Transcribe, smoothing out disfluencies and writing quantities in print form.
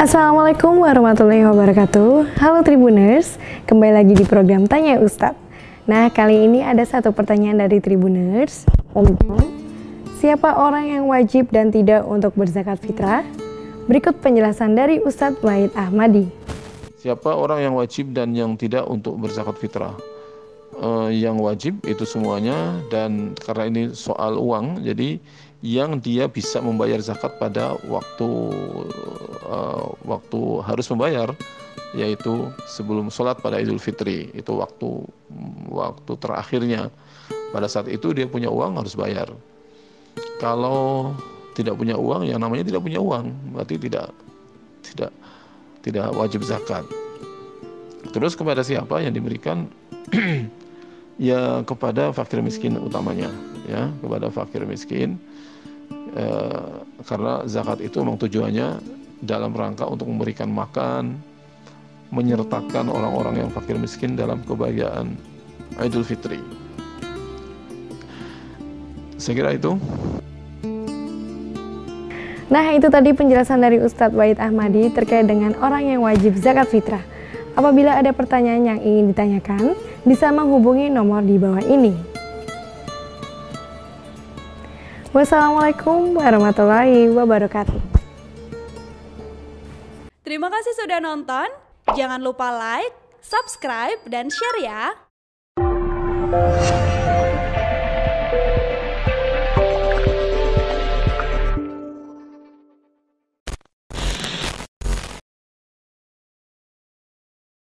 Assalamualaikum warahmatullahi wabarakatuh. Halo Tribuners, kembali lagi di program Tanya Ustadz. Nah, kali ini ada satu pertanyaan dari Tribuners tentang siapa orang yang wajib dan tidak untuk berzakat fitrah? Berikut penjelasan dari Ustadz Wahid Ahmadi. Siapa orang yang wajib dan yang tidak untuk berzakat fitrah? Yang wajib itu semuanya, dan karena ini soal uang, jadi yang dia bisa membayar zakat pada waktu harus membayar, yaitu sebelum sholat pada Idul Fitri, itu waktu terakhirnya. Pada saat itu dia punya uang, harus bayar. Kalau tidak punya uang, yang namanya tidak punya uang, berarti tidak wajib zakat. Terus kepada siapa yang diberikan? Ya kepada fakir miskin utamanya, ya kepada fakir miskin, karena zakat itu memang tujuannya dalam rangka untuk memberikan makan, menyertakan orang-orang yang fakir miskin dalam kebahagiaan Idul Fitri. Saya kira itu. Nah, itu tadi penjelasan dari Ustadz Wahid Ahmadi terkait dengan orang yang wajib zakat fitrah. Apabila ada pertanyaan yang ingin ditanyakan, bisa menghubungi nomor di bawah ini. Wassalamualaikum warahmatullahi wabarakatuh. Terima kasih sudah nonton. Jangan lupa like, subscribe, dan share ya.